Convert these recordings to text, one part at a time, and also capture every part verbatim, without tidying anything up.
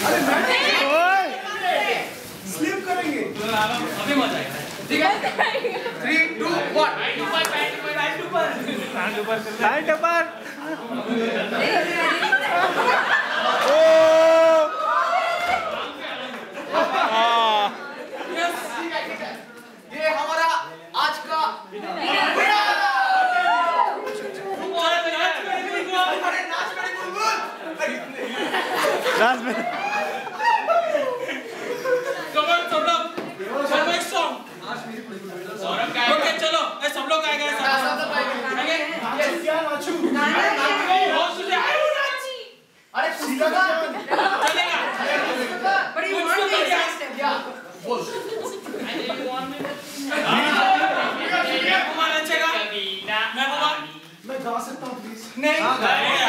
अरे स्लिप करेंगे अभी मजा आएगा ठीक है थ्री टू वन पैंट ऊपर पैंट ऊपर पैंट ऊपर पैंट ऊपर ओ ये हमारा आज का नाच में कमन सब लोग सब एक सॉन्ग सौरभ गाएगा ओके चलो ए सब लोग गाएंगे सब लोग गाएंगे यस क्या नाचू बहुत सुझे आयो नाची अरे सीधा चलेगा बड़ी वन स्टेप या बोल आई वन मिनट कुमार अच्छेगा मैं कुमार मैं गा सकता हूं प्लीज नहीं गाएगा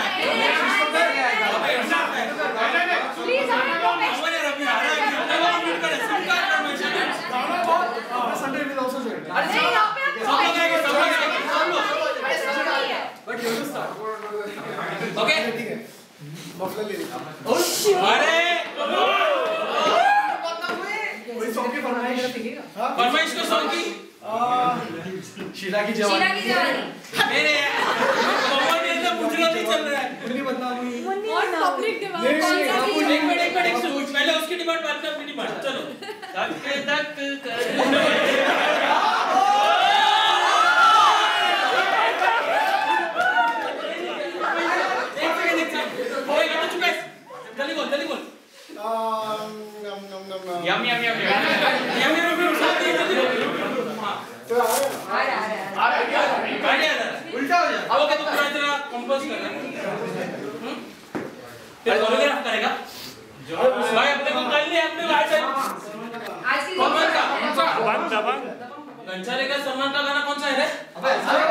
प्लीज हमारे रवि आ रहा है मैं म्यूट कर सबका परमिशन गाना बहुत संडे विल आल्सो जॉइन अरे सब लोग आएंगे सब लोग आएंगे सब लोग अरे सब आएंगे but you will start okay ठीक है मफलर ले ओ अरे कोई सॉन्ग की फरमाइश हां फरमाइश को सॉन्ग की शीला की जवानी शीला की जवानी मेरे कॉमन में तो मुझे नहीं चल रहा है नहीं बता मुझे और पब्लिक डिमांड कौन सा एक मिनट एक मिनट सोच पहले उसकी डिमांड बाद में अपनी डिमांड चलो धक धक कर एक सेकंड एक सेकंड ओए ये तो चुप है जल्दी बोल जल्दी बोल नम नम नम यम यम यम यम यम यम साथ ही जल्दी बोल आ रहा आ रहा आ रहा आ रहा उल्टा हो जा अब ओके तू पूरा तेरा कंपोज कर रहा हम्म फिर कोरियोग्राफ करेगा भाई अपने को कल नहीं अपने आज आज कौन सा कौन सा दबंग कंचारे का सलमान का गाना कौन सा है रे अबे